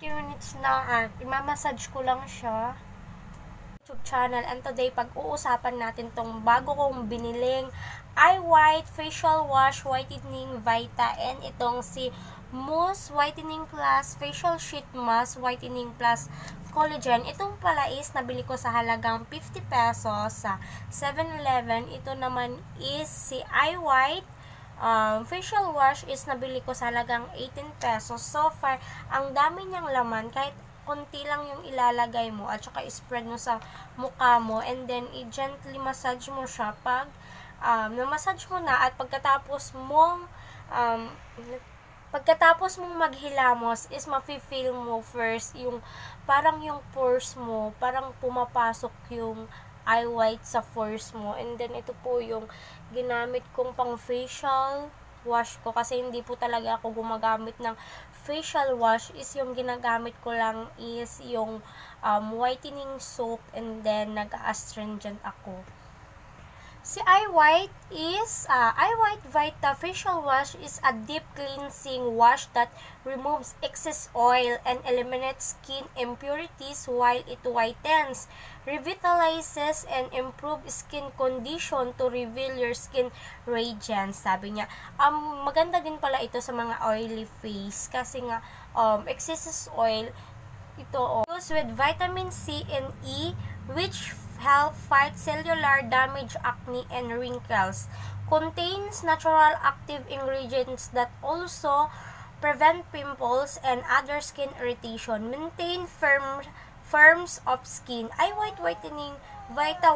Minutes na at imamassage ko lang siya. YouTube channel, and today pag-uusapan natin tong bago kong biniling eye white facial wash whitening Vita, and itong si Mousse Whitening Plus Facial Sheet Mask Whitening Plus Collagen. Itong pala is nabili ko sa halagang 50 pesos sa 7-Eleven. Ito naman is si eye white facial wash is nabili ko sa halagang 18 pesos. So far, ang dami niyang laman, kahit konti lang yung ilalagay mo at saka spread mo sa mukha mo, and then i-gently massage mo siya pag na-massage mo na, at pagkatapos mong maghilamos is mafe-feel mo first yung parang yung pores mo, parang pumapasok yung eye white sa pores mo. And then ito po yung ginamit kong pang facial wash ko, kasi hindi po talaga ako gumagamit ng facial wash. Is yung ginagamit ko lang is yung whitening soap, and then nag-astringent ako. Si eye white Vita facial wash is a deep cleansing wash that removes excess oil and eliminates skin impurities while it whitens, revitalizes, and improves skin condition to reveal your skin radiance. Sabi niya, maganda din pala ito sa mga oily face, kasi nga excess oil ito used with vitamin C and E, which help fight cellular damage, acne, and wrinkles. Contains natural active ingredients that also prevent pimples and other skin irritation. Maintain firms of skin. Eye white whitening Vita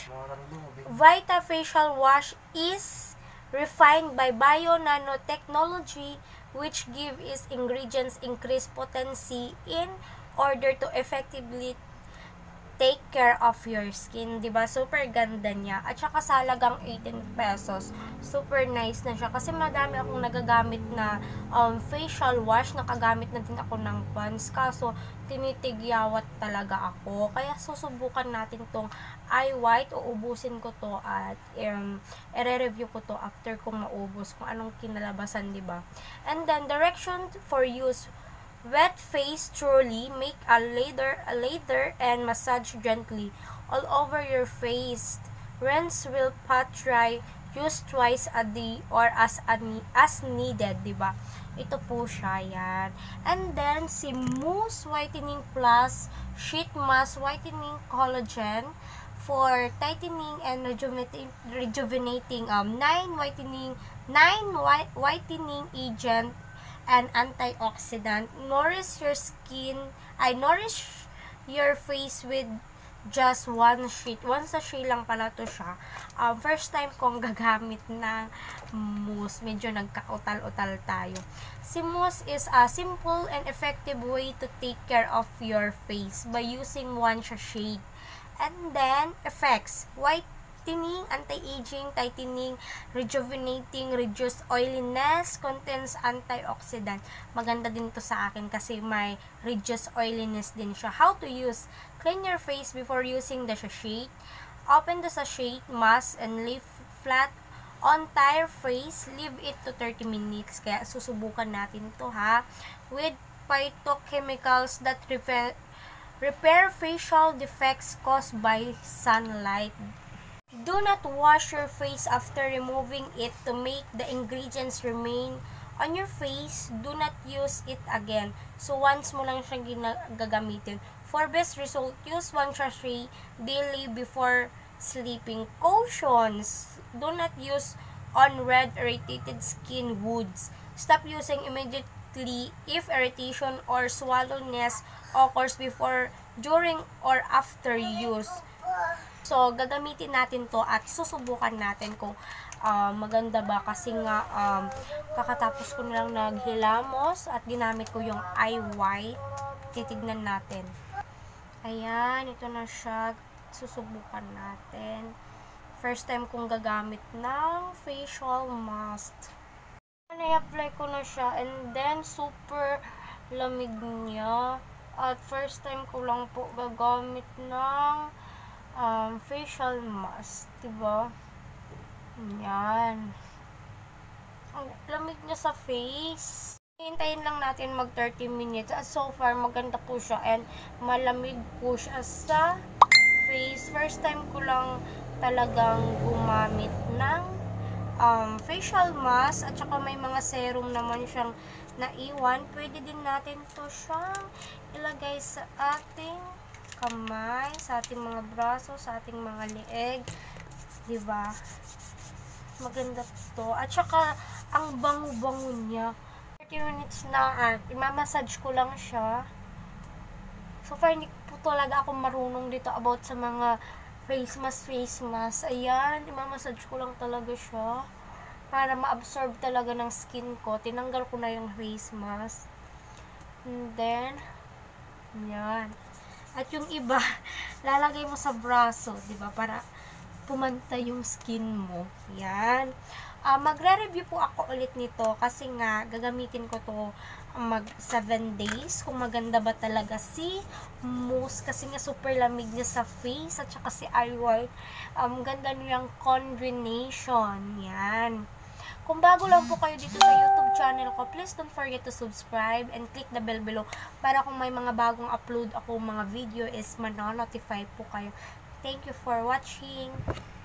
facial wash is refined by bio nanotechnology, which give its ingredients increased potency in order to effectively take care of your skin. Diba? Super ganda niya. At saka sa halagang 18 pesos. Super nice na siya. Kasi madami akong nagagamit na facial wash. Nakagamit na din ako ng pants. Kaso, tinitigyawat talaga ako. Kaya susubukan natin tong eye white. Uubusin ko to at i-review ko to after kong maubos kung anong kinalabasan, diba? And then, direction for use. Wet face thoroughly, make a lather and massage gently all over your face. Rinse will pat dry. Use twice a day or as needed, diba? Ito po siya, yan. And then, si Mousse Whitening Plus Sheet Mask Whitening Collagen for tightening and rejuvenating 9 whitening agent and antioxidant. Nourish your face with just one sheet. One sachet lang pala to siya. First time kong gagamit ng mousse. Medyo nagka-utal-utal tayo. Si mousse is a simple and effective way to take care of your face by using one sachet. And then, effects. Whitening, anti-aging, tightening, rejuvenating, reduce oiliness, contains antioxidant. Maganda din to sa akin kasi may reduce oiliness din siya. How to use? Clean your face before using the sachet. Open the sachet mask and leave flat on entire face. Leave it to 30 minutes. Kaya susubukan natin to, ha. With phytochemicals that repair facial defects caused by sunlight. Do not wash your face after removing it to make the ingredients remain on your face. Do not use it again. So, once mo lang siyang gagamitin. For best result, use one sachet daily before sleeping. Cautions: do not use on red irritated skin woods. Stop using immediately if irritation or swollen-ness occurs before, during, or after use. So, gagamitin natin to at susubukan natin kung maganda ba, kasi nga kakatapos ko nilang naghilamos at ginamit ko yung eye white. Titignan natin. Ayan, ito na siya. Susubukan natin. First time kong gagamit ng facial mask. Na-apply ko na siya, and then super lamig niya. At first time ko lang po gagamit ng facial mask, diba? Yan. Ang lamig niya sa face. Hintayin lang natin mag 30 minutes. At so far, maganda po siya and malamig po siya sa face. First time ko lang talagang gumamit ng facial mask at saka may mga serum naman siyang naiwan. Pwede din natin to siyang ilagay sa ating kamay, sa ating mga braso, sa ating mga leeg. Diba? Maganda to. At saka, ang bango-bango niya. 30 minutes na at imamassage ko lang siya. So far, hindi po talaga ako marunong dito about sa mga face mask. Ayan, imamassage ko lang talaga siya para ma-absorb talaga ng skin ko. Tinanggal ko na yung face mask. And then, yan. At yung iba, lalagay mo sa braso, diba? Para pumantay yung skin mo. Yan. Magre-review po ako ulit nito kasi nga gagamitin ko to mag 7 days kung maganda ba talaga si mousse kasi nga super lamig niya sa face at saka si eye white. Ganda niyang combination. Yan. Kung bago lang po kayo dito sa YouTube channel ko, please don't forget to subscribe and click the bell below para kung may mga bagong upload ako mga video is mano-notify po kayo. Thank you for watching.